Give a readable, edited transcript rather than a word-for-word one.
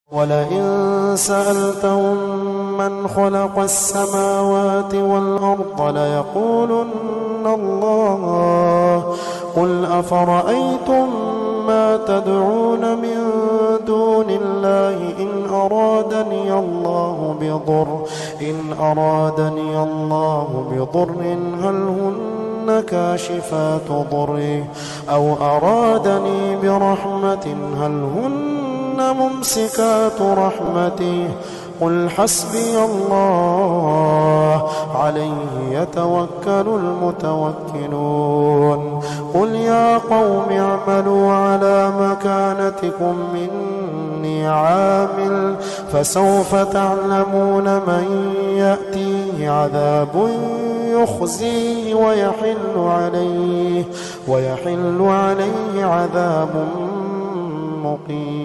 ولئن سألتهم من خلق السماوات والأرض ليقولن الله قل أفرأيتم ما تدعون من دون الله إن أرادني الله بضر هل هن كاشفات ضره أو أرادني برحمة هل هن ممسكات رحمته قل حسبي الله عليه يتوكل المتوكلون قل يا قوم اعملوا على مكانتكم إني عامل فسوف تعلمون من يأتيه عذاب يخزيه ويحل عليه عذاب مقيم.